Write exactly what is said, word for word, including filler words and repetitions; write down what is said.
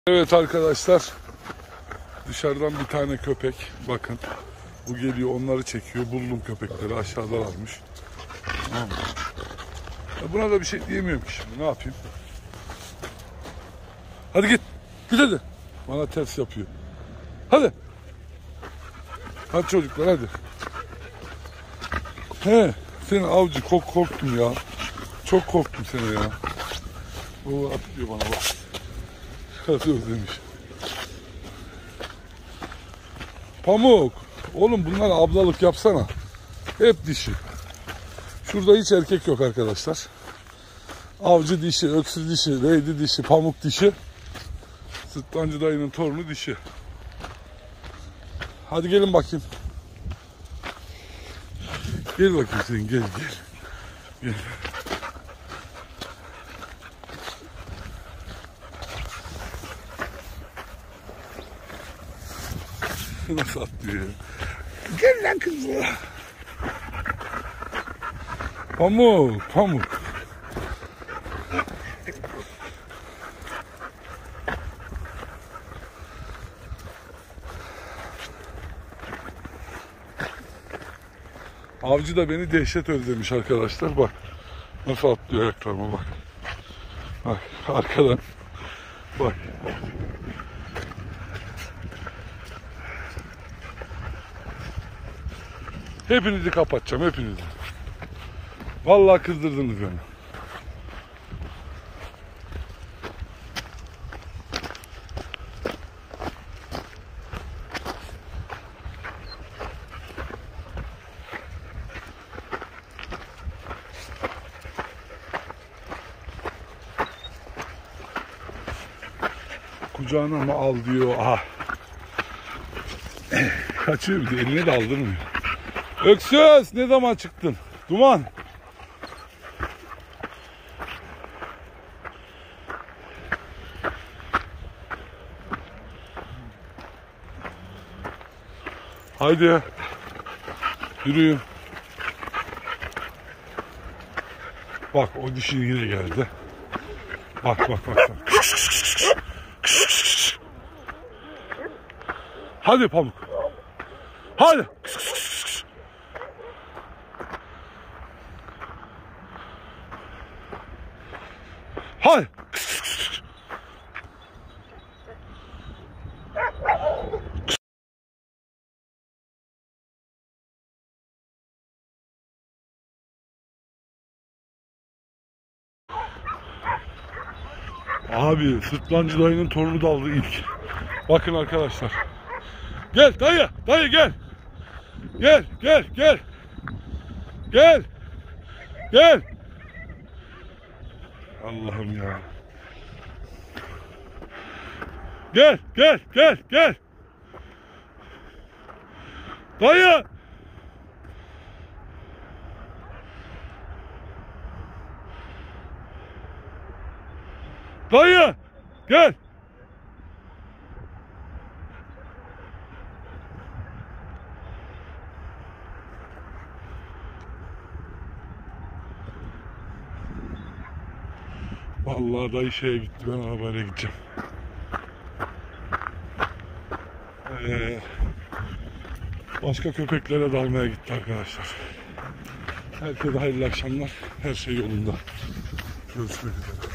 Evet arkadaşlar, dışarıdan bir tane köpek, bakın bu geliyor, onları çekiyor. Buldum köpekleri, aşağıdalarmış. Tamam. Buna da bir şey diyemiyorum ki şimdi, ne yapayım? Hadi git, git hadi. Bana ters yapıyor. Hadi. Hadi çocuklar, hadi. He, senin avcı, kork korktum ya. Çok korktum seni ya. O atlıyor bana bak. Hadi özlemiş. Pamuk. Oğlum bunlar ablalık yapsana. Hep dişi. Şurada hiç erkek yok arkadaşlar. Avcı dişi, öksüz dişi, leydi dişi, pamuk dişi. Sırtlancı dayının torunu dişi. Hadi gelin bakayım. Gel bakayım sen, gel gel. Gel. Nasıl atlıyor ya? Gel lan kızım. Pamuk, pamuk. Avcı da beni dehşet özlemiş arkadaşlar. Bak nasıl atlıyor ayaklarıma, bak. Bak arkadan. Bak. Hepinizi kapatacağım, hepinizi. Vallahi kızdırdınız beni. Kucağına mı al diyor. Aha. Kaçıyor bir de, eline de aldırmıyor. Öksüz, ne zaman çıktın? Duman. Haydi. Yürüyün. Bak o dişi yine geldi. Bak bak bak. bak. Hadi pamuk. Hadi. Hadi. Abi sırtlancı dayının torunu daldı ilk. Bakın arkadaşlar. Gel dayı, dayı gel. Gel, gel, gel. Gel. Gel. Allah'ım ya. Gel, gel, gel, gel. Dayı. Dayı. Gel. Vallahi dayı şeye gitti, ben arabayla gideceğim. Ee, başka köpeklere dalmaya gitti arkadaşlar. Herkese hayırlı akşamlar. Her şey yolunda. Görüşmek üzere.